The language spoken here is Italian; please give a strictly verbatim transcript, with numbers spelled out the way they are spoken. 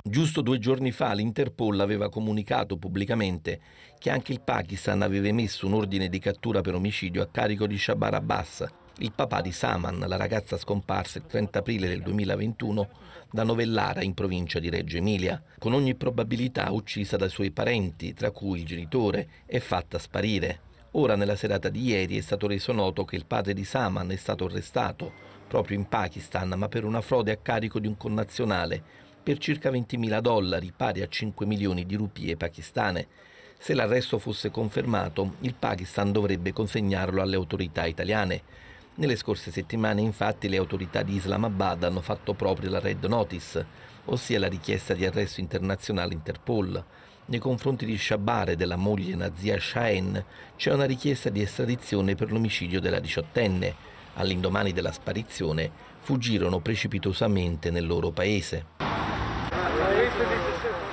Giusto due giorni fa l'Interpol aveva comunicato pubblicamente che anche il Pakistan aveva emesso un ordine di cattura per omicidio a carico di Shabar Abbas, il papà di Saman, la ragazza scomparsa il trenta aprile del duemilaventuno da Novellara in provincia di Reggio Emilia, con ogni probabilità uccisa dai suoi parenti, tra cui il genitore, e fatta sparire. Ora, nella serata di ieri, è stato reso noto che il padre di Saman è stato arrestato proprio in Pakistan, ma per una frode a carico di un connazionale per circa ventimila dollari, pari a cinque milioni di rupie pakistane. Se l'arresto fosse confermato, il Pakistan dovrebbe consegnarlo alle autorità italiane. Nelle scorse settimane, infatti, le autorità di Islamabad hanno fatto proprio la Red Notice, ossia la richiesta di arresto internazionale Interpol. Nei confronti di Shabar e della moglie Nazia Shahen c'è una richiesta di estradizione per l'omicidio della diciottenne. All'indomani della sparizione fuggirono precipitosamente nel loro paese.